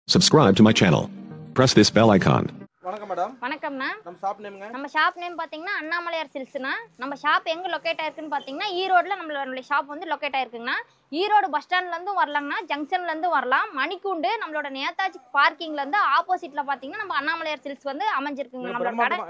Subscribe to my channel. Press this bell icon. வணக்கம் madam. வணக்கம்ண்ணா. நம்ம ஷாப் நேம்ங்க. நம்ம ஷாப் நேம் பாத்தீங்கன்னா அண்ணாமலையார் சில்க்ஸ்னா. நம்ம ஷாப் எங்க லொகேட் ஆயிருக்குன்னு பாத்தீங்கன்னா ஈரோட்ல நம்மளோட ஷாப் வந்து லொகேட் ஆயிருக்குங்கண்ணா. ஈரோடு பஸ் ஸ்டாண்ட்ல இருந்து வரலாம்னா ஜங்ஷன்ல இருந்து வரலாம். மணிக்கூண்டு நம்மளோட நேதாஜி பார்க்கிங்ல இருந்து ஆப்போசிட்ல பாத்தீங்கன்னா நம்ம அண்ணாமலையார் சில்க்ஸ் வந்து அமைஞ்சிருக்குங்க. நம்மளோட கடை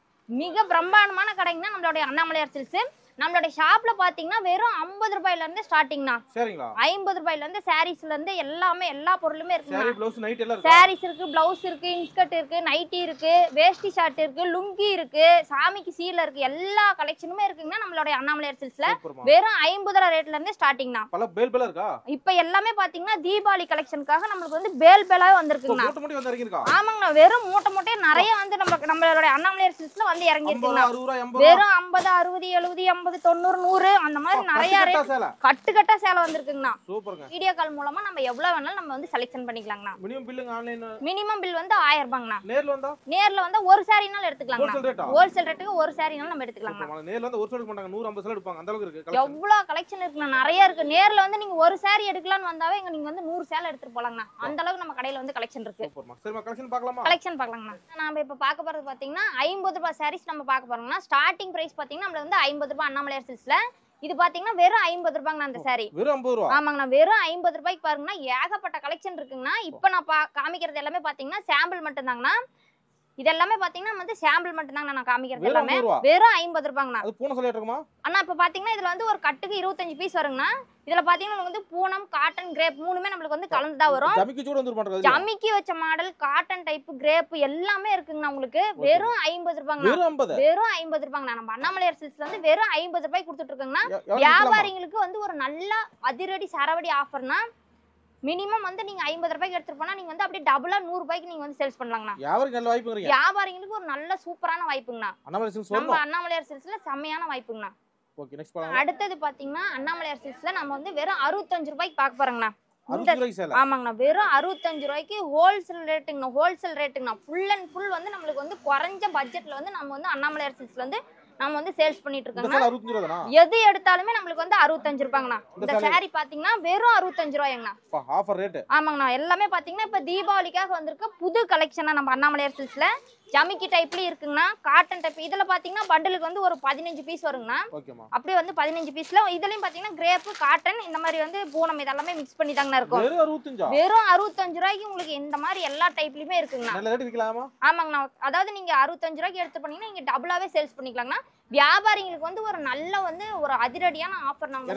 மிக பிரம்மாண்டமான கடைங்கன்னா நம்மளுடைய அண்ணாமலையார் சில்க்ஸ். நம்மளோட ஷாப்ல பாத்தீங்கன்னா வெறும் 50 ரூபாயில இருந்து ஸ்டார்டிங்னா. சரிங்களா? 50 ரூபாயில இருந்து சாரீஸ்ல இருந்து எல்லாமே எல்லா பொருளுமே இருக்கு. சாரி ப்ளவுஸ் நைட் எல்லாம் இருக்கு. சாரீஸ் இருக்கு, ப்ளவுஸ் இருக்கு, இன்ஸ்கர்ட் இருக்கு, நைட்டி இருக்கு, வேஷ்டி ஷார்ட் இருக்கு, லுங்கி இருக்கு, சாமிக்கு சீல இருக்கு, எல்லா கலெக்ஷனுமே இருக்குங்க நம்மளோட அண்ணாமலையார் சில்க்ஸ்ல. வெறும் 50 ரூபாய் ரேட்ல இருந்து ஸ்டார்டிங்னா. பல பேல் பேலா இருக்கா? இப்போ எல்லாமே பாத்தீங்கன்னா தீபாவளி கலெக்ஷனுக்காக நமக்கு வந்து பேல் பேலாவே வந்திருக்குங்க. மூட்டை மூட்டை வந்து இறங்கிருக்கா? ஆமாங்க, வெறும் மூட்டை மூட்டை நிறைய வந்து நம்மளோட அண்ணாமலையார் சில்க்ஸ்ல வந்து இறங்கி இருக்குங்க. 60 வெறும் 50 60 70 80 90 100 அந்த மாதிரி நிறைய கட்டுக்கட்டா சேலை வந்திருக்குங்கண்ணா. சூப்பர்ங்க. வீடியோ கால் மூலமா நம்ம எவ்வளவு வேணாலும் நம்ம வந்து செலக்ஷன் பண்ணிக்கலாங்கண்ணா. மினிமம் பில்லுங்க ஆன்லைன். மினிமம் பில் வந்து 1000 ரூபாய்ங்கண்ணா. நேர்ல வந்தா ஒரு சாரினால எடுத்துக்கலாங்கண்ணா. ஹோல்சேல் ரேட்டுக்கு ஒரு சாரினால நம்ம எடுத்துக்கலாங்கண்ணா. நேர்ல வந்து ஒரு சாரி பண்ணாங்க 150 சாரி எடுப்பாங்க. அந்த அளவுக்கு இருக்கு. எவ்வளவு கலெக்ஷன் இருக்குண்ணா, நிறைய இருக்கு. நேர்ல வந்து நீங்க ஒரு சாரி எடுக்கலாம்னு வந்தாவே நீங்க வந்து 100 சேலை எடுத்துட்டு போலாங்கண்ணா. அந்த அளவுக்கு நம்ம கடையில வந்து கலெக்ஷன் இருக்கு. சூப்பர்மா. சரிமா, கலெக்ஷன் பார்க்கலாமா? கலெக்ஷன் பார்க்கலாங்கண்ணா. நாம இப்ப பார்க்க போறது பாத்தீங்கன்னா 50 ரூபாய் சாரீஸ் நம்ம பார்க்க போறோம்னா ஸ்டார்டிங் பிரைஸ் பாத்தீங்கன்னா நம்மள வந்து 50 ரூபாய் அண்ணாமலையார் சில்க்ஸ்ல. இது பாத்தீங்கன்னா வெறும் 50 ரூபாய்ங்க அந்த சாரி. வெறும் 50 ரூபாய். ஆமாங்கண்ணா, வெறும் 50 ரூபாய்க்கு பாருங்கன்னா ஏகப்பட்ட கலெக்ஷன் இருக்குங்கண்ணா. இப்ப நான் காமிக்கிறது எல்லாமே பாத்தீங்கன்னா சாம்பிள் மட்டும் தாங்கண்ணா. இது எல்லாமே பாத்தீங்கன்னா வந்து சாம்பிள் மட்டும் தாங்க நான் காமிக்கிறது எல்லாமே. வெறும் 50 ரூபாய்ங்கண்ணா. அது பூனம் சொல்லிட்டு இருக்குமா அண்ணா? இப்ப பாத்தீங்கன்னா இதுல வந்து ஒரு கட்டுக்கு 25 பீஸ் வருங்கண்ணா. இதுல பாத்தீங்கன்னா வந்து பூனம், காட்டன், கிரேப் மூணுமே நம்மளுக்கு வந்து கலந்துதா வரும். ஜமிக்கி சூட வந்து பண்றது. ஜமிக்கி வச்ச மாடல், காட்டன் டைப், கிரேப் எல்லாமே இருக்குங்கண்ணா உங்களுக்கு. வெறும் 50 ரூபாய்ங்கண்ணா. வெறும் 50 ரூபாய்ங்கண்ணா. நம்ம அண்ணாமலையார் சில்க்ஸ்ல வந்து வெறும் 50 ரூபாய்க்கு கொடுத்துட்டு இருக்கோங்கண்ணா. வியாபாரிங்களுக்கு வந்து ஒரு நல்ல அதிரடி சரவடி ஆஃபர்னா மினிமம் வந்து நீங்க 50 ரூபாய்க்கு எடுத்துட்டு போனா நீங்க வந்து அப்படியே டபுளா 100 ரூபாய்க்கு நீங்க வந்து சேல்ஸ் பண்ணலாங்கண்ணா. வியாபாரிங்களுக்கு ஒரு நல்ல சூப்பரான வாய்ப்புங்கண்ணா. நம்ம அண்ணாமலையார் சில்க்ஸ்ல செம்மையான வாய்ப்புங்கண்ணா. ஓகே, நெக்ஸ்ட் பாருங்க. அடுத்து பாத்தீங்கன்னா அண்ணாமலையார் சில்க்ஸ்ல நம்ம வந்து வெறும் 65 ரூபாய்க்கு பார்க்க போறோங்கண்ணா. 60 ரூபாய்க்கு சேல. ஆமாங்கண்ணா, வெறும் 65 ரூபாய்க்கு ஹோல்சேல் ரேட்டுங்கண்ணா. ஹோல்சேல் ரேட்டுங்கண்ணா. ஃபுல் அண்ட் ஃபுல் வந்து நம்மளுக்கு வந்து குறைஞ்ச பட்ஜெட்ல வந்து நம்ம வந்து அண்ணாமலையார் சில்க்ஸ்ல வந்து நம்ம வந்து சேல்ஸ் பண்ணிட்டு இருக்கோங்கண்ணா. எது எடுத்தாலுமே நம்மளுக்கு வந்து 65 ரூபாய்ங்கண்ணா. இந்த சாரி பாத்தீங்கன்னா வெறும் 65 ரூபாய்ங்கண்ணா. Offer rate. ஆமாங்கண்ணா, எல்லாமே பாத்தீங்கன்னா இப்ப தீபாவளிக்காக வந்திருக்க புது கலெக்ஷனா நம்ம அண்ணாமலையார் சில்க்ஸ்ல. ஜமிக்கி டைப்லயும் இருக்குங்கண்ணா, காட்டன் டைப். இதுல பாத்தீங்கன்னா பண்டலுக்கு வந்து ஒரு 15 பீஸ் வருங்கண்ணா. அப்படியே வந்து 15 பீஸ்ல இதுலயும் பாத்தீங்கன்னா கிரேப், காட்டன் இந்த மாதிரி வந்து பூனம் இதெல்லாமே மிக்ஸ் பண்ணி தாங்கண்ணா இருக்கும். வெறும் 65 ரூபாய்க்கு உங்களுக்கு இந்த மாதிரி எல்லா டைப்லயுமே இருக்குங்கண்ணா. ஆமாங்கண்ணா, அதாவது நீங்க 65 ரூபாய்க்கு எடுத்து பண்ணீங்கன்னா நீங்க டபுளாவே சேல்ஸ் பண்ணிக்கலாங்கண்ணா. வியாபாரிங்களுக்கு வந்து ஒரு நல்ல வந்து ஒரு அதிரடியான ஆஃபர் நாங்க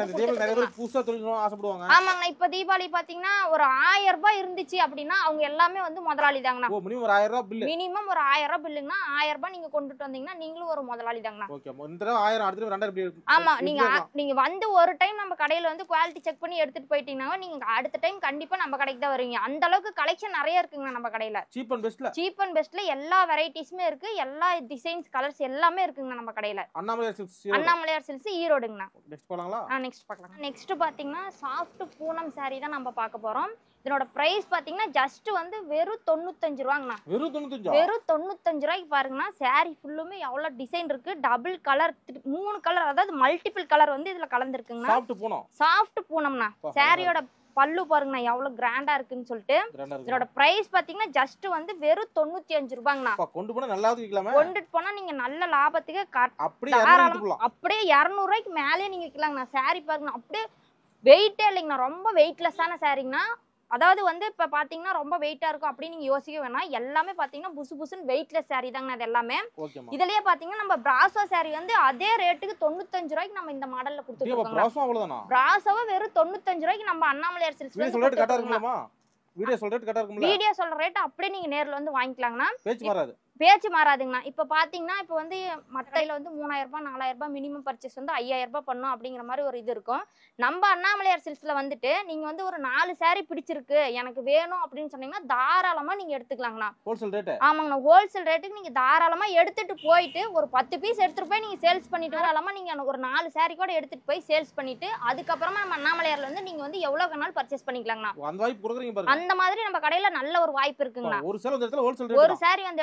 ஆமாங்கண்ணா. இப்ப தீபாவளி பாத்தீங்கன்னா ஒரு 1000 ரூபாய் இருந்துச்சு அப்படின்னா அவங்க எல்லாமே வந்து முதலாளி தாங்கண்ணா. மினிமம் ஒரு 1000 ரூபாய் பில்லுங்கண்ணா. 1000 ரூபாய் நீங்க கொண்டுட்டு வந்தீங்கன்னா நீங்களும் ஒரு முதலாளி தாங்கண்ணா. ஆமா, நீங்க வந்து ஒரு டைம் நம்ம கடையில வந்து குவாலிட்டி செக் பண்ணி எடுத்துட்டு போயிட்டீங்கன்னா நீங்க அடுத்த டைம் கண்டிப்பா நம்ம கடைக்கு தான் வருவீங்க. அந்த அளவுக்கு கலெக்ஷன் நிறைய இருக்குங்கண்ணா நம்ம கடையில. சீப் அண்ட் பெஸ்ட்ல எல்லா வெரைட்டிஸுமே இருக்கு. எல்லா டிசைன்ஸ், கலர்ஸ் எல்லாமே இருக்குங்க நம்ம கடையில. அண்ணாமலையார் சில்க்ஸ் ஈரோடுங்கண்ணா. நெக்ஸ்ட் போலாங்களா? நெக்ஸ்ட் பார்க்கலாம். நெக்ஸ்ட் பாத்தீங்கன்னா சாஃப்ட் பூனம் saree தான் நம்ம பார்க்க போறோம். இதனோட பிரைஸ் பாத்தீங்கன்னா ஜஸ்ட் வந்து வெறும் 95 ரூபாங்கண்ணா. வெறும் 95 ரூபாய்க்கு பாருங்கண்ணா. saree ஃபுல்லுமே எவ்வளவு டிசைன் இருக்கு. டபுள் கலர், 3 கலர், அதாவது மல்டிபிள் கலர் வந்து இதுல கலந்துருக்குங்கண்ணா. சாஃப்ட் பூனம்ண்ணா. சாரியோட பல்லு பாருங்கண்ணா எவ்வளவு கிராண்டா இருக்குன்னு சொல்லிட்டு. இதோட பிரைஸ் பாத்தீங்கன்னா ஜஸ்ட் வந்து வெறும் 95 ரூபாங்கண்ணா. கொண்டுட்டு போனா நீங்க நல்ல லாபத்துக்கு அப்படியே 200 ரூபாய்க்கு மேலே நீங்க விக்கலாங்கண்ணா. சாரி பாருங்கண்ணா, அப்படியே வெயிட்டே இல்லைங்கண்ணா. ரொம்ப வெயிட்லெஸ்ஸான சாரிங்கண்ணா. அதாவது வந்து இப்ப பாத்தீங்கன்னா ரொம்ப வெயிட்டா இருக்கும் அப்படின்னு நீங்க யோசிக்க வேணாம். எல்லாமே பாத்தீங்கன்னா புசு புசுன்னு வெயிட்லெஸ் சாரி தாங்க இது எல்லாமே. இதுலயே பாத்தீங்கன்னா நம்ம பிராசோ சாரி வந்து அதே ரேட்டுக்கு 95 ரூபாய்க்கு நம்ம இந்த மாடல்ல கொடுத்துருக்கோம். பிராசோவை வெறும் 95 ரூபாய்க்கு நம்ம அண்ணாமலையார் சில்க்ஸ்ல வீடியோ சொல்ற ரேட் அப்படியே நீங்க நேர்ல வந்து வாங்கிக்கலாங்கண்ணா. பேச்சு மாறாதுங்கண்ணா. இப்ப பாத்தீங்கன்னா இப்ப வந்து மட்டையில வந்து 3000 ரூபாய் 4000 ரூபாய் மினிமம் பர்ச்சேஸ் வந்து 5000 ரூபாய் பண்ணும் அப்படிங்கிற மாதிரி ஒரு இது இருக்கும். நம்ம அண்ணாமலையார் சில்க்ஸ்ல வந்துட்டு நீங்க வந்து ஒரு 4 சாரி பிடிச்சிருக்கு எனக்கு வேணும் அப்படின்னு சொன்னீங்கன்னா தாராளமா நீங்க எடுத்துக்கலாங்கண்ணா. ஆமாங்கண்ணா, ஹோல்சேல் ரேட்டுக்கு நீங்க தாராளமா எடுத்துட்டு போயிட்டு ஒரு 10 பீஸ் எடுத்துட்டு போய் நீங்க சேல்ஸ் பண்ணிட்டு தாராளமா நீங்க ஒரு 4 சாரி கூட எடுத்துட்டு போய் சேல்ஸ் பண்ணிட்டு அதுக்கப்புறமா நம்ம அண்ணாமலையார்ல வந்து நீங்க வந்து எவ்வளவு வேணாலும் பர்ச்சேஸ் பண்ணிக்கலாங்கண்ணா. அந்த மாதிரி நம்ம கடையில நல்ல ஒரு வாய்ப்பு இருக்குங்கண்ணா. ஒரு சாரி வந்து எடுத்தாலும்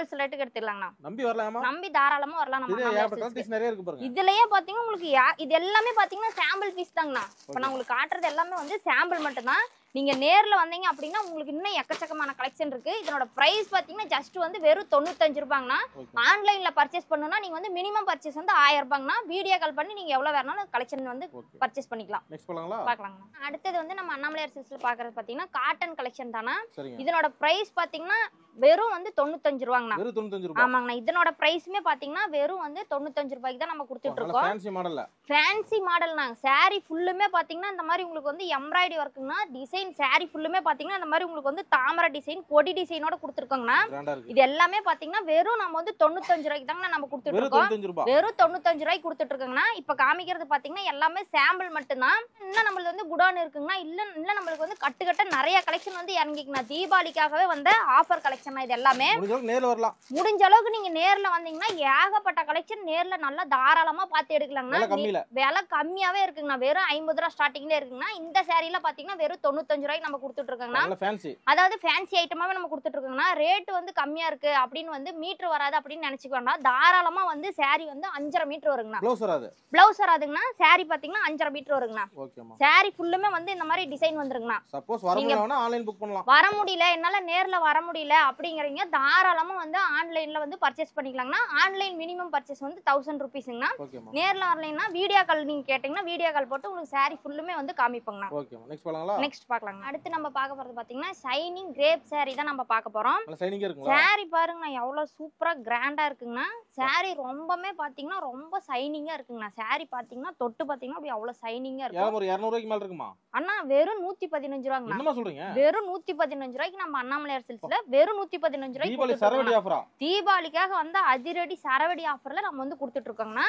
ஹோல்சேல் ரேட்டுக்கு எடுத்துக்கலாங்கண்ணா. நம்பி வரலாமா? நம்பி தாராளமா வரலாம். நம்ம நிறைய இருக்கு பாருங்க. இதுலயே பாத்தீங்கன்னா உங்களுக்கு இது எல்லாமே பாத்தீங்கன்னா சாம்பிள் பீஸ் தாங்கண்ணா. இப்ப நான் உங்களுக்கு காட்டுறது எல்லாமே வந்து சாம்பிள் மட்டும் தான். நீங்க நேர்ல வந்தீங்க அப்படின்னா உங்களுக்கு இன்னும் எக்கச்சக்கமான கலெக்ஷன் இருக்கு. இதனோட பிரைஸ் பாத்தீங்கன்னா ஜஸ்ட் வந்து வெறும் 95 ரூபாங்கண்ணா. ஆன்லைன்ல பர்ச்சேஸ் பண்ணனும்னா நீங்க வந்து மினிமம் பர்ச்சேஸ் வந்து 1000 ரூபாங்கண்ணா. வீடியோ கால் பண்ணி நீங்க எவ்வளவு வேணாலும் கலெக்ஷன் வந்து பர்ச்சேஸ் பண்ணிக்கலாம். நெக்ஸ்ட் பார்க்கலாங்களா? அடுத்து வந்து நம்ம அண்ணாமலையார் சில்க்ஸ்ல பாக்குறது பாத்தீங்கன்னா காட்டன் கலெக்ஷன் தானா. இதனோட பிரைஸ் பாத்தீங்கன்னா வெறும் வந்து 95 ரூபாங்கண்ணா. வெறும் 95 ரூபாய். ஆமாங்கண்ணா. இதனோட பிரைஸ்மே பாத்தீங்கன்னா வெறும் வந்து 95 ரூபாய்க்கு தான் நம்ம கொடுத்துட்டு இருக்கோம். ஃபேன்சி மாடல்ல. ஃபேன்சி மாடல்னா saree ஃபுல்லுமே பாத்தீங்கன்னா இந்த மாதிரி உங்களுக்கு வந்து எம்ப்ராய்டரி வர்க்குனா டிசைன் saree ஃபுல்லுமே பாத்தீங்கன்னா இந்த மாதிரி உங்களுக்கு வந்து தாமரை டிசைன் கொடி டிசைனோட கொடுத்துருக்கோங்கண்ணா. இது எல்லாமே பாத்தீங்கன்னா வெறும் நம்ம வந்து 95 ரூபாய்க்கு தாங்க நம்ம கொடுத்துட்டு இருக்கோம். வெறும் 95 ரூபாய்க்கு கொடுத்துட்டு இருக்கோங்கண்ணா. இப்ப காமிக்கிறது பாத்தீங்கன்னா எல்லாமே சாம்பிள் மட்டும்தான். இன்னும் நம்மளுக்கு வந்து குடான் இருக்குங்கண்ணா. இல்ல நம்மளுக்கு வந்து கட்டு நிறைய கலெக்ஷன் வந்து இறங்கிக்குண்ணா. தீபாவளிக்காகவே வந்த ஆஃபர் கலெக்ஷன் இது எல்லாமே. முடிஞ்ச அளவுக்கு நீங்க நேர்ல வந்தீங்கன்னா ஏகப்பட்ட கலெக்ஷன் நேர்ல நல்லா தாராளமா பார்த்து எடுக்கலாங்கண்ணா. விலை கம்மியாவே இருக்குங்கண்ணா. வெறும் 50 ரூபாய் ஸ்டார்டிங்ல இருக்குங்கண்ணா. இந்த சாரீல பாத்தீங்கன்னா வெறும் 95 ரூபாய்க்கு நம்ம கொடுத்துட்டு இருக்கோங்கண்ணா. அதாவது ஃபேன்சி ஐட்டமாவே நம்ம கொடுத்துட்டு இருக்கோங்கண்ணா. ரேட் வந்து கம்மியா இருக்கு அப்படின்னு வந்து மீட்டர் வராது அப்படின்னு நினைச்சுக்க வேண்டாம். தாராளமா வந்து சாரி வந்து 5.5 மீட்டர் வருங்கண்ணா. பிளவுஸ் வராதுங்கண்ணா. சாரி பாத்தீங்கன்னா 5.5 மீட்டர் வருங்கண்ணா. சாரி ஃபுல்லுமே வந்து இந்த மாதிரி டிசைன் வந்துருங்கண்ணா. சப்போஸ் வர முடியலனா ஆன்லைன் புக் பண்ணலாம். வர முடியல என்னால நேர்ல வர முடியல அப்படிங்கறீங்க தாராளமா வந்து ஆன்லைன்ல வந்து பர்ச்சேஸ் பண்ணிக்கலாம்னா. ஆன்லைன் மினிமம் பர்ச்சேஸ் வந்து 1000 ரூபீஸ்ங்கண்ணா. நேர்ல வரலைன்னா வீடியோ கால் நீங்க கேட்டீங்கன்னா வீடியோ கால் போட்டு உங்களுக்கு சாரி ஃபுல்லுமே வந்து காமிப்போங்கண்ணா. ஓகேமா. நெக்ஸ்ட் பார்க்கலாம். அடுத்து நம்ம பார்க்க போறது பாத்தீங்கன்னா ஷைனிங் கிரேப் சாரி தான் நம்ம பார்க்க போறோம். சாரி பாருங்க எவ்வளவு சூப்பரா கிராண்டா இருக்குங்கண்ணா. சாரி ரொம்பவே பாத்தீங்கன்னா ரொம்ப ஷைனிங்கா இருக்குங்கண்ணா. சாரி பாத்தீங்கன்னா தொட்டு பாத்தீங்கன்னா அப்படி அவ்வளவு ஷைனிங்கா இருக்கு. ஒரு 200 ரூபாய்க்கு மேல இருக்குமா அண்ணா? வெறும் 115 ரூபாய்ங்கண்ணா. என்னமா சொல்றீங்க? வெறும் 115 ரூபாய்க்கு நம்ம அண்ணாமலையார் சில்க்ஸ்ல வெறும் 115 ரூபாய்க்கு தீபாவளிக்காக வந்து அதிரடி சரவடி ஆஃபர்ல நம்ம வந்து கொடுத்துட்டு இருக்கோங்கண்ணா.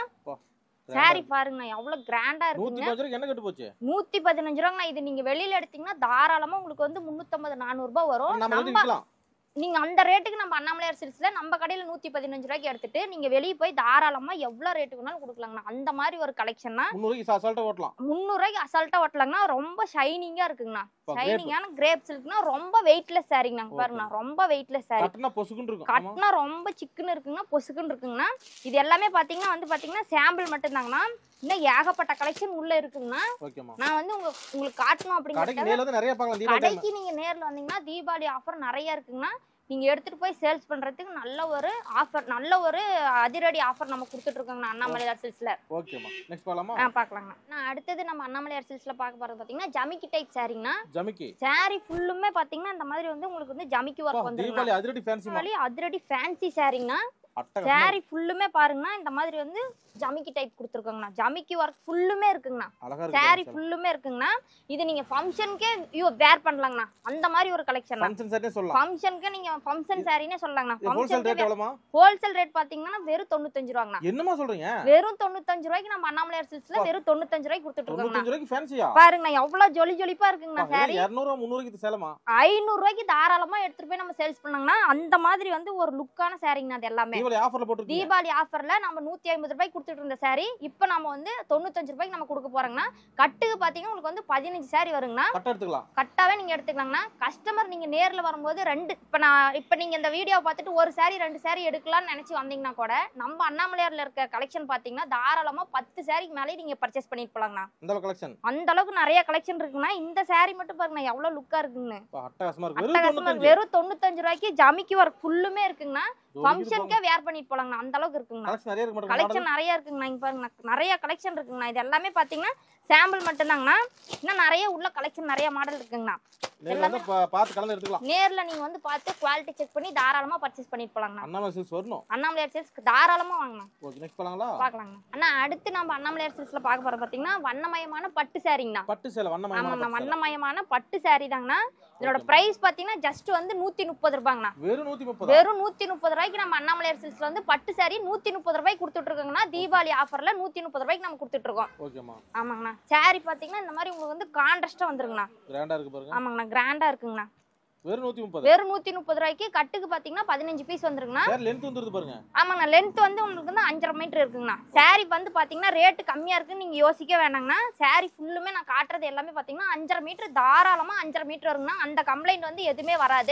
சாரி பாருங்க எவ்வளவு கிராண்டா இருக்குங்க. 115 ரூபாய்ங்கண்ணா. இது நீங்க வெளியில எடுத்தீங்கன்னா தாராளமா உங்களுக்கு வந்து 350 400 ரூபாய் வரும். நீங்க அந்த ரேட்டுக்கு நம்ம அண்ணாமலையார் சில்க்ஸ்ல நம்ம கடையில 115 ரூபாய்க்கு எடுத்துட்டு நீங்க வெளியே போய் தாராளமா எவ்வளவு ரேட்டுக்கு வேணாலும் கொடுக்கலாங்கண்ணா. அந்த மாதிரி ஒரு கலெக்ஷன் 300 ரூபாய்க்கு அசால்ட்டா ஓட்டலாங்கண்ணா. ரொம்ப ஷைனிங்கா இருக்குங்கண்ணா. ஷைனிங்கான கிரேப் சில்க்னா ரொம்ப வெயிட்லெஸ் சாரிங்கண்ணா. பாருங்கண்ணா ரொம்ப வெயிட்லெஸ் சாரி. கட்டினா ரொம்ப சிக்குன்னு இருக்குங்கண்ணா. பொசுக்குன்னு இருக்குங்கண்ணா. இது எல்லாமே பாத்தீங்கன்னா வந்து பாத்தீங்கன்னா சாம்பிள் மட்டும் தாங்கண்ணா. இன்னும் ஏகப்பட்ட கலெக்ஷன் உள்ள இருக்குங்கண்ணா. நான் வந்து உங்களுக்கு காட்டணும் அப்படிங்கிறது கடைக்கு நீங்க நேர்ல வந்தீங்கன்னா தீபாவளி ஆஃபர் நிறைய இருக்குங்கண்ணா. நீங்க எடுத்துட்டு போய் சேல்ஸ் பண்றதுக்கு நல்ல ஒரு ஆஃபர் நல்ல ஒரு அதிரடி ஆஃபர் நம்ம கொடுத்துட்டு இருக்கோங்கண்ணா அண்ணாமலையார் சில்க்ஸ்ல. ஓகேமா. நெக்ஸ்ட் போலாமா? பார்க்கலாங்கண்ணா. நான் அடுத்தது நம்ம அண்ணாமலையார் சில்க்ஸ்ல பார்க்க போறது பாத்தீங்கன்னா ஜமிக்கி டைப் சாரிங்கண்ணா. சாரி ஃபுல்லுமே பாத்தீங்கன்னா இந்த மாதிரி வந்து உங்களுக்கு வந்து ஜமிக்கி வர்க் வந்து அதிரடி ஃபேன்சி சாரிங்கண்ணா. சாரி ஃபுல்லுமே பாருங்கண்ணா இந்த மாதிரி வந்து ஜமிக்கி டைப் கொடுத்துருக்காங்கண்ணா. ஜமிக்கி ஒர்க் ஃபுல்லுமே இருக்குங்கண்ணா. சாரி ஃபுல்லுமே இருக்குங்கண்ணா. இது நீங்க ஃபங்க்ஷனுக்கே வேர் பண்ணலாங்கண்ணா. அந்த மாதிரி ஒரு கலெக்ஷன். ஃபங்க்ஷனுக்கு நீங்க ஃபங்க்ஷன் சாரினே சொல்லலாங்கண்ணா. ஹோல்சேல் ரேட் பாத்தீங்கன்னா வெறும் 95 ரூபாங்கண்ணா. என்னமா சொல்றீங்க? வெறும் 95 ரூபாய்க்கு நம்ம அண்ணாமலையார் சில்க்ஸ்ல வெறும் 95 ரூபாய்க்கு கொடுத்துட்டு இருக்கோங்கண்ணா. பாருங்கண்ணா எவ்வளவு ஜொலி ஜொலிப்பா இருக்குங்கண்ணா. சாரி 200 300 சேலமா 500 ரூபாய்க்கு தாராளமா எடுத்துட்டு போய் நம்ம சேல்ஸ் பண்ணாங்கன்னா அந்த மாதிரி வந்து ஒரு லுக்கான சாரிங்கண்ணா. அது எல்லாமே தீபாவளி ஆஃபர்ல நம்ம 150 ரூபாய்க்கு கொடுத்துட்டு இருந்த சாரி இப்ப நம்ம வந்து 95 ரூபாய்க்கு நம்ம கொடுக்க போறோம்னா. கட்டுக்கு பாத்தீங்கன்னா உங்களுக்கு வந்து 15 சாரி வருங்கண்ணா. கட்டாவே நீங்க எடுத்துக்கலாங்கண்ணா. கஸ்டமர் நீங்க நேர்ல வரும்போது இப்ப நீங்க இந்த வீடியோ பார்த்துட்டு ஒரு சாரி 2 சாரி எடுக்கலாம்னு நினைச்சு வந்தீங்கன்னா கூட நம்ம அண்ணாமலையார்ல இருக்க கலெக்ஷன் பாத்தீங்கன்னா தாராளமா 10 சாரிக்கு மேலே நீங்க பர்ச்சேஸ் பண்ணிட்டு போலாங்கண்ணா. அந்த அளவுக்கு நிறைய கலெக்ஷன் இருக்குண்ணா. இந்த சாரி மட்டும் பாருங்க எவ்வளவு லுக்கா இருக்குன்னு. வெறும் 95 ரூபாய்க்கு ஜமிக்கி ஒர்க் ஃபுல்லுமே இருக்குங்கண்ணா. ஃபங்க்ஷனுக்கே வேர் பண்ணிட்டு போலாங்கண்ணா. அந்த அளவுக்கு இருக்குங்கண்ணா. கலெக்ஷன் நிறைய இருக்குங்கண்ணா. இங்க பாருங்க நிறைய கலெக்ஷன் இருக்குங்கண்ணா. இது எல்லாமே பாத்தீங்கன்னா சாம்பிள் மட்டும் தாங்கண்ணா. இன்னும் நிறைய உள்ள கலெக்ஷன் நிறைய மாடல் இருக்குங்கண்ணா. நேர்ல நீங்க வந்து பார்த்து குவாலிட்டி செக் பண்ணி தாராளமா பர்ச்சேஸ் பண்ணிட்டு போலாங்கண்ணா. அண்ணாமலையார் சில்க்ஸ் தாராளமா வாங்கண்ணா. பாக்கலாங்கண்ணா. அண்ணா அடுத்து நம்ம அண்ணாமலையார் சில்க்ஸ்ல பார்க்க போறது பாத்தீங்கன்னா வண்ணமயமான பட்டு சாரிங்கண்ணா. ஆமாங்கண்ணா வண்ணமயமான பட்டு சாரி தாங்கண்ணா. இதோட பிரைஸ் பாத்தீங்கன்னா ஜஸ்ட் வந்து 130 ரூபாங்கண்ணா. வெறும் 130 ரூபாய்க்கு நம்ம அண்ணாமலையார் சில்க்ஸ்ல வந்து பட்டு சாரி 130 ரூபாய்க்கு கொடுத்துட்டு இருக்கோங்கண்ணா. தீபாவளி ஆஃபர்ல 130 ரூபாய்க்கு நம்ம கொடுத்துட்டு இருக்கோம். ஆமாங்கண்ணா. சாரி பாத்தீங்கன்னா இந்த மாதிரி உங்களுக்கு வந்து கான்ட்ராஸ்டா வந்துருங்கண்ணா. ஆமாங்கண்ணா கிராண்டா இருக்குங்கண்ணா. வெறும் 130 ரூபாய்க்கு கட்டுக்கு பாத்தீங்கன்னா 15 பீஸ் வந்துருங்கண்ணா. ஆமாங்கண்ணா லென்த் வந்து உங்களுக்கு வந்து 5.5 மீட்டர் இருக்குங்கண்ணா. சாரி வந்து பாத்தீங்கன்னா ரேட்டு கம்மியா இருக்குன்னு நீங்க யோசிக்க வேணாங்கண்ணா. சாரி ஃபுல்லுமே நான் காட்டுறது எல்லாமே பாத்தீங்கன்னா 5.5 மீட்டர் தாராளமா 5.5 மீட்டர் வருங்கண்ணா. அந்த கம்ப்ளைண்ட் வந்து எதுவுமே வராது.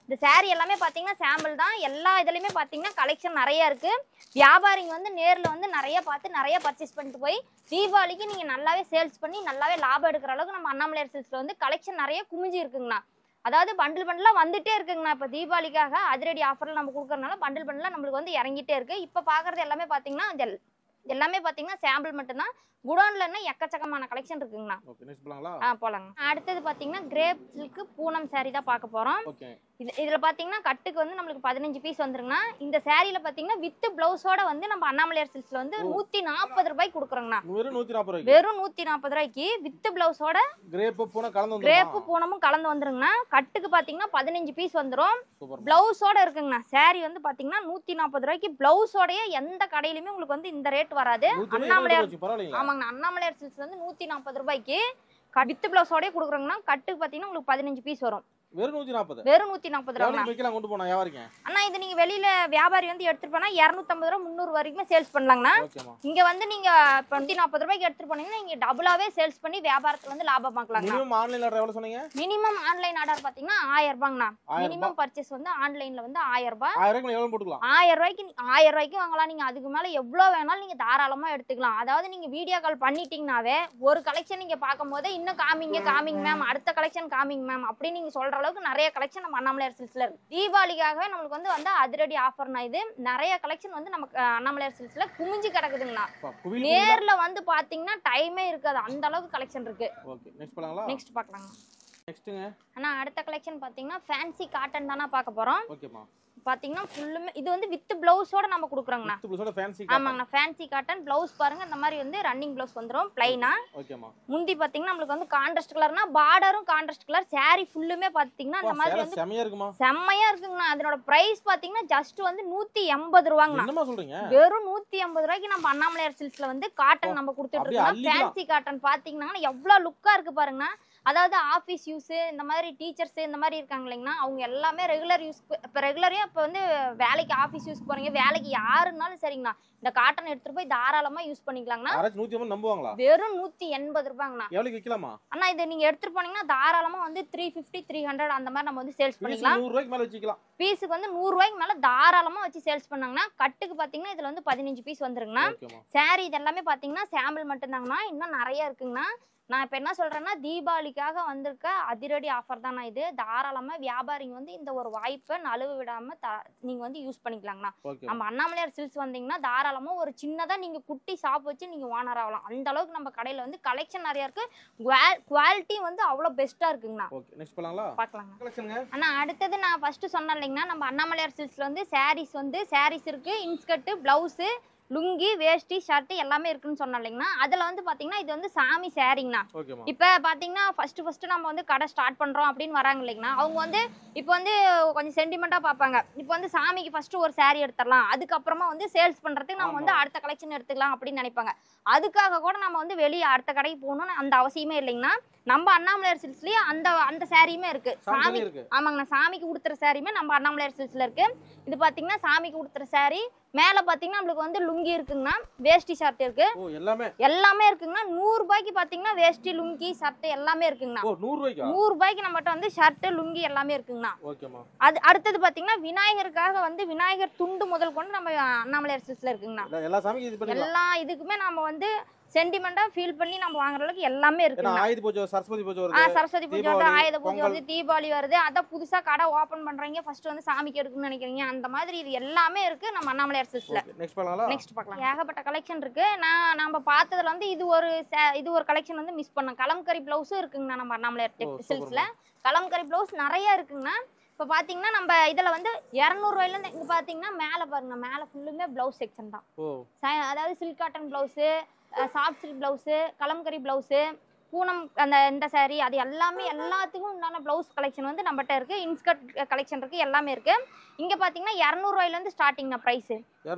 இந்த saree எல்லாமே பாத்தீங்கன்னா சாம்பிள் தான். எல்லா இதுலயுமே பாத்தீங்கன்னா கலெக்ஷன் நிறைய இருக்கு. வியாபாரிங்க வந்து நேர்ல வந்து நிறைய பார்த்து நிறைய பர்ச்சேஸ் பண்ணிட்டு போய் தீபாவளிக்கு நீங்க நல்லாவே சேல்ஸ் பண்ணி நல்லாவே லாபம் எடுக்கிற அளவுக்கு நம்ம அண்ணாமலையார் சில்க்ஸ்ல வந்து கலெக்ஷன் நிறைய குமிஞ்சு இருக்குங்கண்ணா. அதாவது பண்டில் பண்டிலா வந்துட்டே இருக்குங்கண்ணா. இப்போ தீபாவளிக்காக அதிரடி ஆஃபர்ல நம்ம கொடுக்கறதுனால பண்டில் பண்டிலா நம்மளுக்கு வந்து இறங்கிட்டே இருக்கு. இப்போ பாக்குறது எல்லாமே பாத்தீங்கன்னா எல்லாமே பாத்தீங்கன்னா சாம்பிள் மட்டும்தான். குடோன்ல எக்கச்சக்கமான கலெக்ஷன் இருக்குங்கண்ணா. ஓகே நெக்ஸ்ட் போலாங்களா? போலாங்க. அடுத்தது பாத்தீங்கன்னா கிரேப் சில்க் பூனம் saree தான் பார்க்க போறோம். ஓகே. இதுல பாத்தீங்கன்னா கட்டுக்கு வந்து நம்மளுக்கு 15 பீஸ் வந்துருங்கண்ணா. இந்த சாரீல பாத்தீங்கன்னா வித் பிளவுஸோட வந்து நம்ம அண்ணாமலையார் சில்க்ஸ்ல வந்து 140 ரூபாய்க்கு கொடுக்குறோங்கண்ணா. வெறும் 140 ரூபாய்க்கு. வெறும் 140 ரூபாய்க்கு வித் பிளவுஸோட கிரேப் பூனம் கலந்து வந்துரும். கிரேப் பூனமும் கலந்து வந்துருங்கண்ணா. கட்டுக்கு பாத்தீங்கன்னா 15 பீஸ் வந்துரும். பிளவுஸோட இருக்குங்கண்ணா. சாரி வந்து பாத்தீங்கன்னா 140 ரூபாய்க்கு பிளவுஸோடயே எந்த கடையிலுமே உங்களுக்கு வந்து இந்த ரேட் வராது. அண்ணாமலையார் ஆமாங்கண்ணா அண்ணாமலையார் சில்க்ஸ் வந்து 140 ரூபாய்க்கு வித் பிளவுஸோடயே கொடுக்குறோங்கண்ணா. கட்டுக்கு பாத்தீங்கன்னா உங்களுக்கு 15 பீஸ் வரும். வெறும் 140. வெறும் 140 ரூபாய். விக்கலாம் கொண்டு போனா வியாபாரிங்க. அண்ணா இது நீங்க வெளியில வியாபாரி வந்து எடுத்துட்டு போனா 250 ரூபாய் 300 வரைக்கும் சேல்ஸ் பண்ணலாங்கண்ணா. இங்க வந்து நீங்க 140 ரூபாய்க்கு எடுத்துட்டு போனீங்கன்னா நீங்க டபுளாவே சேல்ஸ் பண்ணி வியாபாரத்துல வந்து லாபம் பார்க்கலாங்க. மினிமம் ஆன்லைன் ஆர்டர் எவ்வளவு சொன்னீங்க? மினிமம் ஆன்லைன் ஆர்டர் பாத்தீங்கன்னா 1000 ரூபாய்ங்கண்ணா. மினிமம் பர்ச்சேஸ் வந்து ஆன்லைன்ல வந்து 1000 ரூபாய். 1000 ரூபாய்க்கு எவ்வளவு போட்டுக்கலாம்? 1000 ரூபாய்க்கு வாங்கலாம். நீங்க அதுக்கு மேல எவ்வளவு வேணாலும் நீங்க தாராளமா எடுத்துக்கலாம். அதாவது நீங்க வீடியோ கால் பண்ணிட்டீங்கனாவே ஒரு கலெக்ஷன் நீங்க பாக்கும்போது இன்னும் காமிங்க மேம், அடுத்த கலெக்ஷன் காமிங்க மேம் அப்படி நீங்க சொல்ற அளவுக்கு நிறைய கலெக்ஷன் நம்ம அண்ணாமலையார் சில்க்ஸ்ல இருக்கு. தீபாவளிக்காகவே நமக்கு வந்து அதிரடி ஆஃபர்னா இது நிறைய கலெக்ஷன் வந்து நமக்கு அண்ணாமலையார் சில்க்ஸ்ல குமிஞ்சு கிடக்குதுங்கண்ணா. நேர்ல வந்து பாத்தீங்கன்னா டைமே இருக்காது அந்த அளவுக்கு கலெக்ஷன் இருக்கு. ஓகே நெக்ஸ்ட் போலாங்களா? நெக்ஸ்ட் பார்க்கலாங்க. நெக்ஸ்ட்ங்க அண்ணா அடுத்த கலெக்ஷன் பாத்தீங்கன்னா ஃபேன்சி காட்டன் தானா பார்க்க போறோம். ஓகேமா. பாத்தீங்கன்னா ஃபுல்லுமே இது வந்து வித் பிளவுஸோட நம்ம குடுக்குறோங்கண்ணா. வித் பிளவுஸோட ஃபேன்சி காட்டன். ஆமாங்கண்ணா ஃபேன்சி காட்டன். பிளவுஸ் பாருங்க இந்த மாதிரி வந்து ரன்னிங் பிளவுஸ் வந்துரும் ப்ளைனா. ஓகேமா. முந்தி பாத்தீங்கன்னா நமக்கு வந்து கான்ட்ராஸ்ட் கலர்னா பார்டரும் கான்ட்ராஸ்ட் கலர். saree ஃபுல்லுமே பாத்தீங்கன்னா இந்த மாதிரி வந்து செமையா இருக்குமா? செமையா இருக்குங்கண்ணா. அதனோட பிரைஸ் பாத்தீங்கன்னா ஜஸ்ட் வந்து 180 ரூபாய்ங்கண்ணா. என்னமா சொல்றீங்க? வெறும் 180 ரூபாய்க்கு நம்ம அண்ணாமலையார் சில்க்ஸ்ல வந்து காட்டன் நம்ம கொடுத்துட்டு இருக்கோம். ஃபேன்சி காட்டன் பாத்தீங்கன்னா எவ்வளவு லுக்கா இருக்கு பாருங்கண்ணா. அதாவது ஆஃபீஸ் யூஸ் இந்த மாதிரி டீச்சர்ஸ் இந்த மாதிரி இருக்காங்க இல்லைங்கண்ணா அவங்க எல்லாமே ரெகுலர் யூஸ். இப்போ ரெகுலரே இப்போ வந்து வேலைக்கு ஆஃபீஸ் யூஸ் போறீங்க வேலைக்கு யாருன்னாலும் சரிங்கண்ணா இந்த காட்டன் எடுத்துட்டு போய் தாராளமா யூஸ் பண்ணிக்கலாங்கண்ணா. 180 நம்புவாங்களா? வெறும் 180 ரூபாய்ங்கண்ணா. எவ்வளவுக்கு விக்கலாமா? அண்ணா இதை நீங்க எடுத்துட்டு போனீங்கன்னா தாராளமா வந்து 350 300 அந்த மாதிரி நம்ம வந்து சேல்ஸ் பண்ணிக்கலாம். 100 ரூபாய்க்கு மேல வச்சுக்கலாம். பீஸுக்கு வந்து 100 ரூபாய்க்கு மேல தாராளமா வச்சு சேல்ஸ் பண்ணாங்கன்னா கட்டுக்கு பாத்தீங்கன்னா இதுல வந்து 15 பீஸ் வந்துருங்கண்ணா. சாரி இது எல்லாமே பாத்தீங்கன்னா சாம்பிள் மட்டும் தாங்கண்ணா. இன்னும் நிறைய இருக்குங்கண்ணா. நான் இப்ப என்ன சொல்றேன்னா தீபாவளிக்காக வந்திருக்க அதிரடி ஆஃபர் தானா இது. தாராளமா வியாபாரிங்க வந்து இந்த ஒரு வாய்ப்பை நழுவ விடாம நீங்க வந்து யூஸ் பண்ணிக்கலாங்கண்ணா. நம்ம அண்ணாமலையார் சில்க்ஸ் வந்தீங்கன்னா தாராளமா ஒரு சின்னதா நீங்க குட்டி ஷாப் வச்சு நீங்க ஓனர் ஆகலாம். அந்த அளவுக்கு நம்ம கடையில வந்து கலெக்ஷன் நிறைய இருக்கு. குவாலிட்டி வந்து அவ்வளவு பெஸ்டா இருக்குங்கண்ணா. ஓகே நெக்ஸ்ட் போலாங்களா? பார்க்கலாங்க. அண்ணா அடுத்தது நான் ஃபர்ஸ்ட் சொன்னேன் இல்லைங்கண்ணா நம்ம அண்ணாமலையார் சில்க்ஸ்ல வந்து சாரீஸ் இருக்கு. Inskirt blouse lungi veshti shirt எல்லாமே இருக்குன்னு சொன்னோம் இல்லைங்கண்ணா. அதுல வந்து பாத்தீங்கன்னா இது வந்து சாமி சாரிங்கண்ணா. இப்ப பாத்தீங்கன்னா ஃபர்ஸ்ட் நம்ம வந்து கடை ஸ்டார்ட் பண்றோம் அப்படின்னு வராங்க இல்லைங்கண்ணா அவங்க வந்து இப்போ வந்து கொஞ்சம் சென்டிமெண்டா பாப்பாங்க. இப்போ வந்து சாமிக்கு ஃபர்ஸ்ட் ஒரு சாரி எடுத்துடலாம் அதுக்கப்புறமா வந்து சேல்ஸ் பண்றதுக்கு நம்ம வந்து அடுத்த கலெக்ஷன் எடுத்துக்கலாம் அப்படின்னு நினைப்பாங்க. அதுக்காக கூட நம்ம வந்து வெளியே அடுத்த கடைக்கு போகணும்னு அந்த அவசியமே இல்லைங்கண்ணா. நம்ம அண்ணாமலையார் சில்க்ஸ்லயே அந்த சாரியுமே இருக்கு. சாமி ஆமாங்கண்ணா சாமிக்கு கொடுத்துற சாரியுமே நம்ம அண்ணாமலையார் சில்க்ஸ்ல இருக்கு. இது பாத்தீங்கன்னா சாமிக்கு கொடுத்துற சாரி. மேல பாத்தீங்கன்னா நம்மளுக்கு வந்து லுங்கி இருக்குங்கண்ணா. வேஷ்டி ஷர்ட் இருக்கு. எல்லாமே இருக்குங்கண்ணா. 100 ரூபாய்க்கு பாத்தீங்கன்னா வேஷ்டி லுங்கி ஷர்ட் எல்லாமே இருக்குங்கண்ணா. 100 ரூபாய்க்கு நம்மகிட்ட வந்து ஷர்ட் லுங்கி எல்லாமே இருக்குங்கண்ணா. அது அடுத்தது பாத்தீங்கன்னா விநாயகருக்காக வந்து விநாயகர் துண்டு முதல் கொண்டு நம்ம அண்ணாமலையார் சில்க்ஸ்ல இருக்குங்கண்ணா. எல்லா இதுக்குமே நம்ம வந்து சென்டிமெண்டா ஃபீல் பண்ணி நம்ம வாங்குற அளவுக்கு எல்லாமே இருக்கு. ஆயுத பூஜை சரஸ்வதி பூஜை வருது ஆயுத பூஜை வருது தீபாவளி வருது. அத புதுசா கடை ஓபன் பண்றீங்க ஃபர்ஸ்ட் வந்து சாமிக்கு எடுக்கணும்னு நினைக்கிறீங்க அந்த மாதிரி இது எல்லாமே இருக்கு நம்ம அண்ணாமலையார் சில்க்ஸ்ல. நெக்ஸ்ட் பார்க்கலாம். ஏகப்பட்ட கலெக்ஷன் இருக்கு. நம்ம பார்த்ததுல வந்து இது ஒரு கலெக்ஷன் வந்து மிஸ் பண்ணோம். கலம்கரி பிளவுஸும் இருக்குங்கண்ணா நம்ம அண்ணாமலையார் சில்க்ஸ்ல. கலம்கரி பிளவுஸ் நிறைய இருக்குங்கண்ணா. இப்போ பாத்தீங்கன்னா நம்ம இதுல வந்து 200 ரூபாயில இருந்து இங்க பாத்தீங்கன்னா மேல பாருங்க மேல ஃபுல்லுமே பிளவுஸ் செக்ஷன் தான். அதாவது silk cotton blouse soft silk blouse kalamkari blouse Poonam இந்த சாரி அது எல்லாத்துக்கும் உண்டான பிளவுஸ் கலெக்ஷன் வந்து நம்மகிட்ட இருக்கு. இன்ஸ்கர்ட் கலெக்ஷன் இருக்கு எல்லாமே இருக்கு. இங்க பாத்தீங்கன்னா 200 ரூபாயில இருந்து ஸ்டார்டிங்னா பிரைஸ்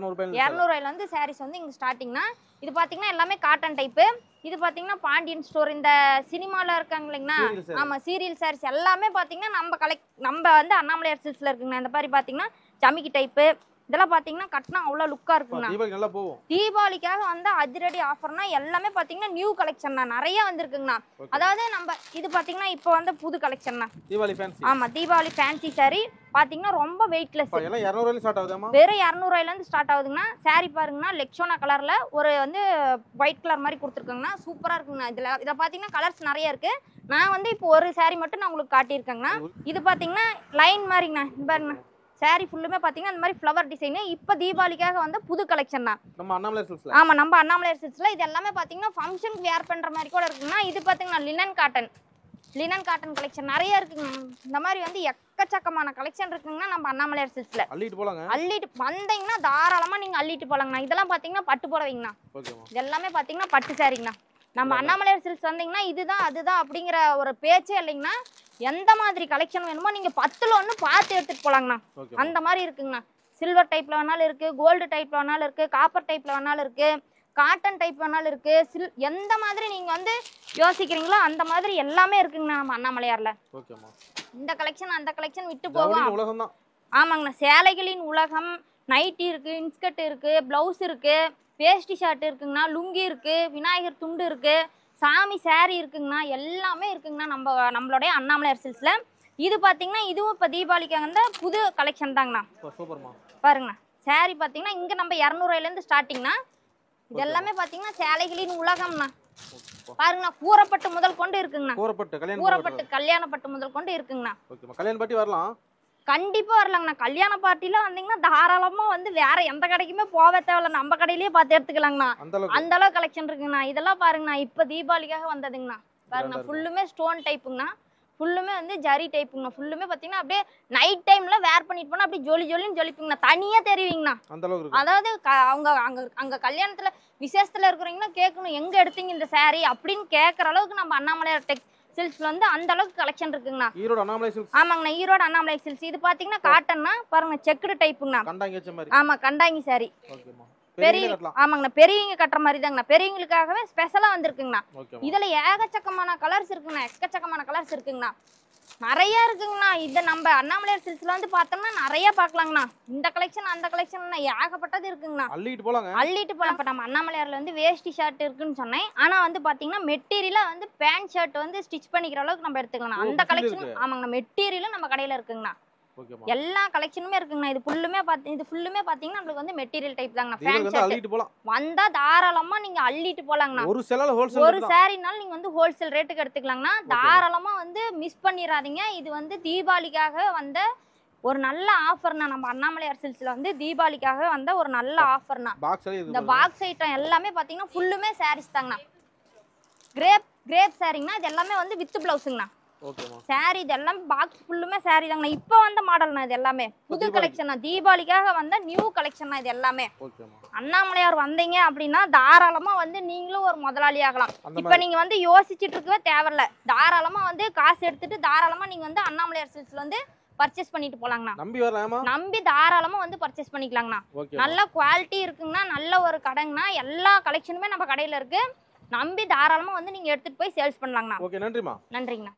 200 ரூபாயில இருந்து சாரீஸ் வந்து இங்க ஸ்டார்டிங்னா. இது பாத்தீங்கன்னா எல்லாமே காட்டன் டைப். இது பாத்தீங்கன்னா பாண்டியன் ஸ்டோர் இந்த சினிமால இருக்காங்க இல்லைங்கண்ணா. ஆமா சீரியல் சாரீஸ் எல்லாமே பாத்தீங்கன்னா நம்ம வந்து அண்ணாமலையார் சில்க்ஸ்ல இருக்குங்கண்ணா. இந்த மாதிரி பாத்தீங்கன்னா ஜமிக்கி டைப்பு இதெல்லாம் பாத்தீங்கன்னா கட்டினா அவ்வளவு லுக்கா இருக்குங்கண்ணா. தீபாவளி நல்லா போகும். தீபாவளிக்காக வந்து அதிரடி ஆஃபர்னா எல்லாமே பாத்தீங்கன்னா நியூ கலெக்ஷன் தான் நிறைய வந்திருக்குங்கண்ணா. அதாவது நம்ம இது பாத்தீங்கன்னா இப்போ வந்து புது கலெக்ஷன் தான். தீபாவளி ஃபேன்சி. ஆமா தீபாவளி ஃபேன்சி saree பாத்தீங்கன்னா ரொம்ப வெயிட்லெஸ். எல்லாம் 200 ரூபாயில ஸ்டார்ட் ஆகுதுமா? வெறும் 200 ரூபாயில இருந்து ஸ்டார்ட் ஆகுதுங்கண்ணா. saree பாருங்கண்ணா லெக்ஷோனா கலர்ல ஒரு வந்து ஒயிட் கலர் மாதிரி கொடுத்துருக்காங்கண்ணா. சூப்பரா இருக்குங்கண்ணா. இதுல பாத்தீங்கன்னா கலர்ஸ் நிறைய இருக்கு. நான் வந்து இப்போ ஒரு saree மட்டும் நான் உங்களுக்கு காட்டியிருக்கேங்கண்ணா. இது பாத்தீங்கன்னா லைன் மாதிரிங்கண்ணா. பாருங்கண்ணா saree ஃபுல்லுமே பாத்தீங்கன்னா இந்த மாதிரி ஃப்ளவர் டிசைன். இப்போ தீபாவளிக்காக வந்து புது கலெக்ஷன் தான். நம்ம அண்ணாமலை சில்க்ஸ்ல. ஆமா நம்ம அண்ணாமலை சில்க்ஸ்ல இது எல்லாமே பாத்தீங்கன்னா ஃபங்க்ஷனுக்கு வேர் பண்ற மாதிரி கூட இருக்குங்கண்ணா. இது பாத்தீங்கன்னா லினன் காட்டன் கலெக்ஷன் நிறைய இருக்குங்க. இந்த மாதிரி வந்து எக்கச்சக்கமான கலெக்ஷன் இருக்குங்கன்னா நம்ம அண்ணாமலை சில்க்ஸ்ல. அள்ளிட்டு போலாங்க. அள்ளிட்டு வந்தீங்கன்னா தாராளமா நீங்க அள்ளிட்டு போலாங்கண்ணா. இதெல்லாம் பாத்தீங்கன்னா பட்டு புடவைங்கண்ணா. இது எல்லாமே பாத்தீங்கன்னா பட்டு சாரிங்கண்ணா. நம்ம அண்ணாமலை சில்க்ஸ் வந்தீங்கன்னா இதுதான் அதுதான் அப்படிங்கிற ஒரு பேச்சே இல்லைங்கண்ணா. எந்த மாதிரி கலெக்ஷன் வேணுமோ நீங்க 10ல 1 பார்த்து எடுத்துட்டு போலாங்கண்ணா. அந்த மாதிரி இருக்குங்கண்ணா. சில்வர் டைப்ல வேணாலும் இருக்கு, கோல்டு டைப்ல வேணாலும் இருக்கு, காப்பர் டைப்ல வேணாலும் இருக்கு, காட்டன் டைப் வேணாலும் இருக்கு. எந்த மாதிரி நீங்க வந்து யோசிக்கிறீங்களோ அந்த மாதிரி எல்லாமே இருக்குங்கண்ணா நம்ம அண்ணாமலையார்ல. இந்த கலெக்ஷன் அந்த கலெக்ஷன் விட்டு போகும். ஆமாங்கண்ணா சேலைகளின் உலகம். நைட்டி இருக்கு, இன்ஸ்கர்ட் இருக்கு, பிளவுஸ் இருக்கு, வேஷ்டி ஷர்ட் இருக்குங்கண்ணா, லுங்கி இருக்கு, விநாயகர் துண்டு இருக்கு, சாமி சாரி இருக்குங்கண்ணா. எல்லாமே இருக்குங்கண்ணா நம்மளுடைய அண்ணாமலையார் சில்க்ஸ்ல. இது பாத்தீங்கன்னா இதுவும் இப்ப தீபாவளிக்கு வந்து புது கலெக்ஷன் தாங்கண்ணா. பாருங்கண்ணா சாரி பாத்தீங்கன்னா இங்க நம்ம 200 ரூபாயில இருந்து ஸ்டார்டிங்னா. இது எல்லாமே பாத்தீங்கன்னா சேலைகளின் உலகம்னா. பாருங்கண்ணா கூறப்பட்டு முதல் கொண்டு இருக்குங்கண்ணா. கூறப்பட்டு கல்யாணப்பட்டு முதல் கொண்டு இருக்குங்கண்ணா. கல்யாண பார்ட்டி வரலாம். கண்டிப்பா வரலாங்கண்ணா. கல்யாண பார்ட்டில வந்தீங்கன்னா தாராளமா வந்து வேற எந்த கடைக்குமே போவே தேவையில்ல. நம்ம கடையிலேயே பார்த்து எடுத்துக்கலாங்கண்ணா. அந்த அளவு கலெக்ஷன் இருக்குங்கண்ணா. இதெல்லாம் பாருங்கண்ணா இப்ப தீபாவளிக்காக வந்ததுங்கண்ணா. பாருங்கண்ணா ஃபுல்லுமே ஸ்டோன் டைப்புங்கண்ணா. ஃபுல்லுமே வந்து ஜரி டைப்புங்கண்ணா. ஃபுல்லுமே பாத்தீங்கன்னா அப்படியே நைட் டைம்ல வேர் பண்ணிட்டு போனா அப்படியே ஜொலி ஜொலின்னு ஜொலிப்புங்கண்ணா. தனியா தெரிவிங்கண்ணா. அதாவது அவங்க அங்க கல்யாணத்துல விசேஷத்துல இருக்கிறீங்கன்னா கேட்கணும் எங்க எடுத்தீங்க இந்த saree அப்படின்னு கேட்கற அளவுக்கு நம்ம அண்ணாமலையார் டெக்ஸ் சில்க்ஸ்ல வந்து அந்த அளவுக்கு கலெக்ஷன் இருக்குங்கண்ணா. ஈரோடு அண்ணாமலை சில்க்ஸ். ஆமாங்கண்ணா ஈரோடு அண்ணாமலை சில்க்ஸ். இது பாத்தீங்கன்னா காட்டன்னா பாருங்க செக்குடு டைப்புங்கண்ணா. ஆமா கண்டாங்கி saree. ஆமாங்கண்ணா பெரியவங்க கட்டுற மாதிரி தாங்கண்ணா. பெரியவங்களுக்காகவே ஸ்பெஷலா வந்திருக்குங்கண்ணா. இதுல ஏகச்சக்கமான கலர்ஸ் இருக்குங்கண்ணா. எக்கச்சக்கமான கலர்ஸ் இருக்குங்கண்ணா. நிறைய இருக்குங்கண்ணா. இதை நம்ம அண்ணாமலையார் சில்க்ஸ்ல வந்து பார்த்தோம்னா நிறைய பார்க்கலாங்கண்ணா. இந்த கலெக்ஷன் அந்த கலெக்ஷன் ஏகப்பட்டது இருக்குங்கண்ணா. அள்ளிட்டு போலாம். இப்போ நம்ம அண்ணாமலையார்ல வந்து வேஷ்டி ஷர்ட் இருக்குன்னு சொன்னேன். ஆனா வந்து பாத்தீங்கன்னா மெட்டீரியலா வந்து பேண்ட் ஷர்ட் வந்து ஸ்டிச் பண்ணிக்கிற அளவுக்கு நம்ம எடுத்துக்கலாம். அந்த கலெக்ஷன் ஆமாங்கண்ணா மெட்டீரியலும் நம்ம கடையில இருக்குங்கண்ணா. எல்லா கலெக்ஷனுமே இருக்குங்கண்ணா. இது ஃபுல்லுமே பாத்தீங்கன்னா நமக்கு வந்து மெட்டீரியல் டைப் தாங்கண்ணா. பேண்ட் ஷர்ட் வந்தா தாராளமா நீங்க அள்ளிட்டு போலாங்கண்ணா. ஒரு சாரினாலும் நீங்க வந்து ஹோல்சேல் ரேட்டுக்கு எடுத்துக்கலாங்கண்ணா. தாராளமா வந்து மிஸ் பண்ணிடாதீங்க. இது வந்து தீபாவளிக்காக வந்த ஒரு நல்ல ஆஃபர்னா. நம்ம அண்ணாமலையார் சில்க்ஸ்ல வந்து தீபாவளிக்காக வந்த ஒரு நல்ல ஆஃபர்னா. இந்த பாக்ஸ் ஐட்டம் எல்லாமே பாத்தீங்கன்னா ஃபுல்லுமே சாரீஸ் தாங்கண்ணா. கிரேப் சாரிங்கண்ணா. இது எல்லாமே வந்து வித் பிளவுஸுங்கண்ணா. சாரி இது எல்லாமே பாக்ஸ் ஃபுல்லுமே சாரி தாங்கண்ணா. இப்போ வந்த மாடல்னா இது எல்லாமே புது கலெக்ஷன். தீபாவளிக்காக வந்த நியூ கலெக்ஷன் இது எல்லாமே. அண்ணாமலையார் வந்தீங்க அப்படின்னா தாராளமா வந்து நீங்களும் ஒரு முதலாளி ஆகலாம். இப்ப நீங்க வந்து யோசிச்சுட்டு இருக்கவே தேவையில்ல. தாராளமா வந்து காசு எடுத்துட்டு தாராளமா நீங்க வந்து அண்ணாமலையார் சில்க்ஸ்ல வந்து பர்ச்சேஸ் பண்ணிட்டு போலாங்கண்ணா. நம்பி தாராளமா வந்து பர்ச்சேஸ் பண்ணிக்கலாங்கண்ணா. நல்ல குவாலிட்டி இருக்குங்கண்ணா. நல்ல ஒரு கடைங்கண்ணா. எல்லா கலெக்ஷனுமே நம்ம கடையில இருக்கு. நம்பி தாராளமா வந்து நீங்க எடுத்துட்டு போய் சேல்ஸ் பண்ணலாங்கண்ணா. நன்றிங்கண்ணா.